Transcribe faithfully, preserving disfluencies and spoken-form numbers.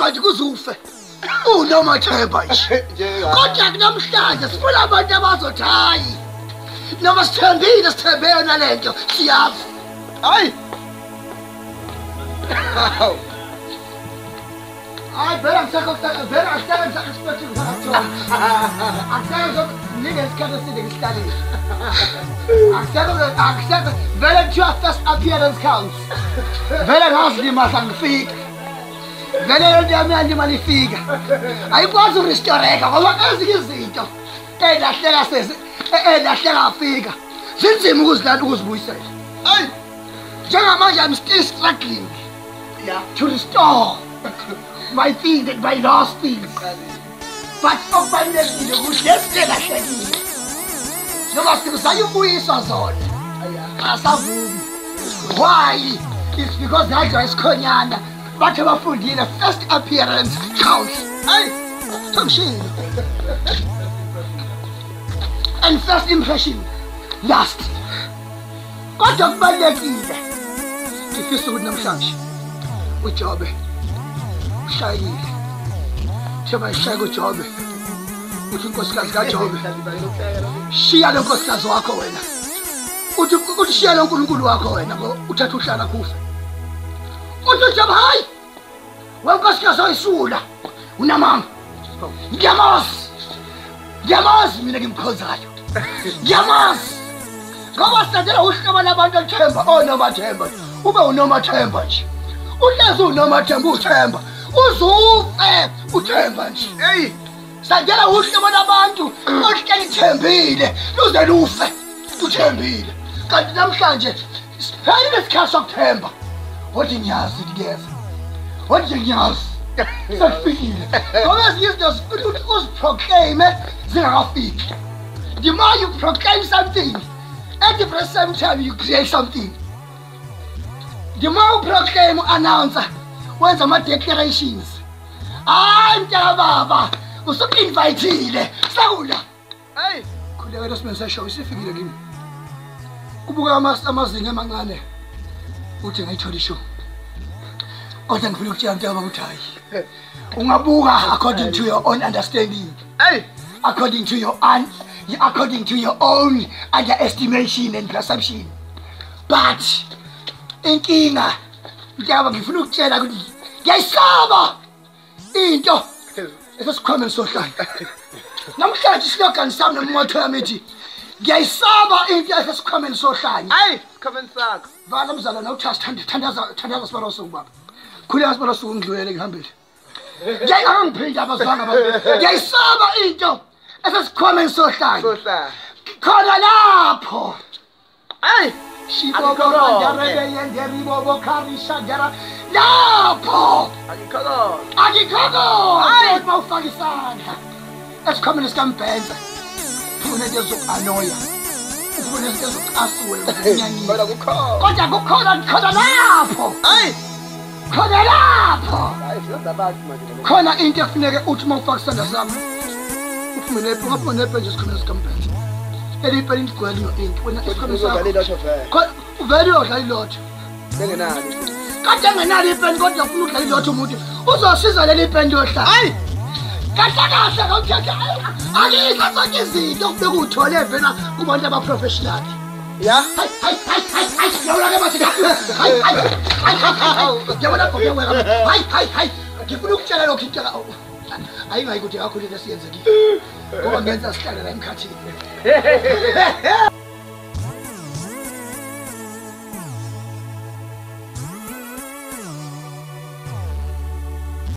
manje kuzufe unomathemba nje kodwa kunamhlanje sifuna abantu abazothi hayi noma sithembile sithembe yona lento siyafa hayi hayi phela ngisakho phela asebenza expecting ngakho asebenza nige isikhathi eside ngisihlalile asebenza asebenza vele kuthiwa first appearance counts vele ngazilima sangifika vele lento yami yandima ifika ayikwazi urestoreka ngoba ezinye izinto ezilahleka sezi elahleka afika zinzima ukuzilanda ukuzibuyisela hayi njengamanje I'm still struggling yeah to restore my things and my lost things but okubalulekile ukuthi leselahlekile noma sikuzayibuyiswa zona asavumi why it's because ngajwa isikhonyana bathe bafundile first appearance counts hey somshini and first impression last kodwa kubalulekile ngifisa ukuthi namhlanje uJobe ushayile shaba shaya kuJobe uthi inkosikazi kaJobe shiya lo nkosikazi wakho wena uthi uthi shiya lo nkulunkulu wakho wena ngo uthatha uhlala kufa uthi Jobe hayi wenkosikazi oyisula unamanga ngiyamazi ngiyamazi mina ngimkhozayo ngiyamazi ngoba sithandela uhlobo labantu olithemba onomathemba ube unomathemba nje uhlezi unomathemba uthemba uzufe uthemba nje hey sithandela uhlobo labantu olithembile luze lufe uthembile kanti namhlanje siphelile isikhathi sokuthemba wathi ngiyazi ngiyeza wathi ngiyazi safikile ngoba izinto ukuthi uziproclaim zingakafiki the more you proclaim something at the same time you create something the more you proclaim announce wenza ama declarations hayi mntababa usukinvitile sawula hey khuleka losimese show isifikile kimi kubuka amazinga emancane uthi ngayithola ishow kodwa ngifuna ukutshela mntaba ukuthi hayi ungabuka according to your own understanding hey according to your own according to your own underestimation and perception but inkinga mntaba ngifuna ukutshela ukuthi ngiyayisaba into esesikhomeni sohlala namhlanje slogan sami nomotho yami ethi ngiyayisaba into esesikhomeni sohlala hey sikhomeni sakho vala mzala na uthanda thandaza thandaza sibalo sokubaba khuleka sibalo sokungidlulele ngihambile ngiyangiphinda abazwana baba ngiyayisaba into esesikhomeni sohlala sohlala khona lapho hey shibobo ndarebe yenderibo bokharisha ndara lapho akikholo akikholo hayi mawufaka isandla esikhomeni sikambhenza funa into zokuanoya ufuna into zokuasule unyanyisa kodwa kukhona kodwa kukhona khona lapho hey khona lapho hayi sizabantu manje khona into efuneke uthi mawufaka isandla sami ufuna nepho ngapho nepho nje esikhomeni sikambhenza elipeli igwali yo into wena esikhomeni sakho uvele udlala ilotho bengenalo kade ngenalo ipeni kodwa ufuna udlala ilotho umuntu uzosiza leli ipeni yohlala hayi kahle kahle ngawuthatha akikho zonke izinto kubeka uthole vena kubantu abaprofessional ya hayi hayi hayi hayi yawula ke bathi hayi hayi yabona kopya wena hayi hayi hayi ngifuna ukutshela lokho into ayingayikuthi kakhulu lesiyenzekile ngoba ngenza sihlale la emkhathini